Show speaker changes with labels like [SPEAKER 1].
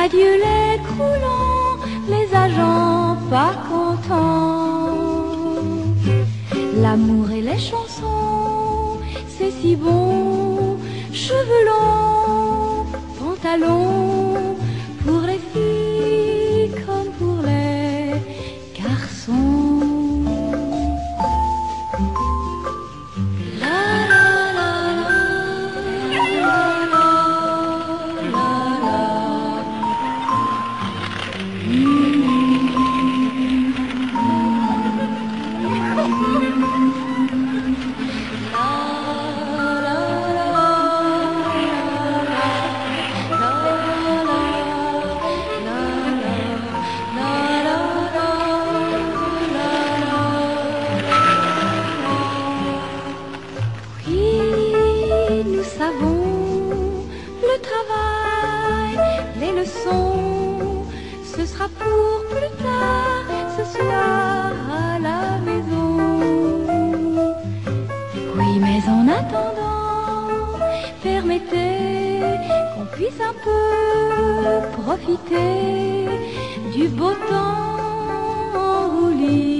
[SPEAKER 1] Adieu les croulants, les agents pas contents. L'amour et les chansons, c'est si bon. Cheveux longs, pantalons, pour les filles comme pour les garçons. Nous savons le travail, les leçons, ce sera pour plus tard, ce soir à la maison. Oui, mais en attendant, permettez qu'on puisse un peu profiter du beau temps au lit.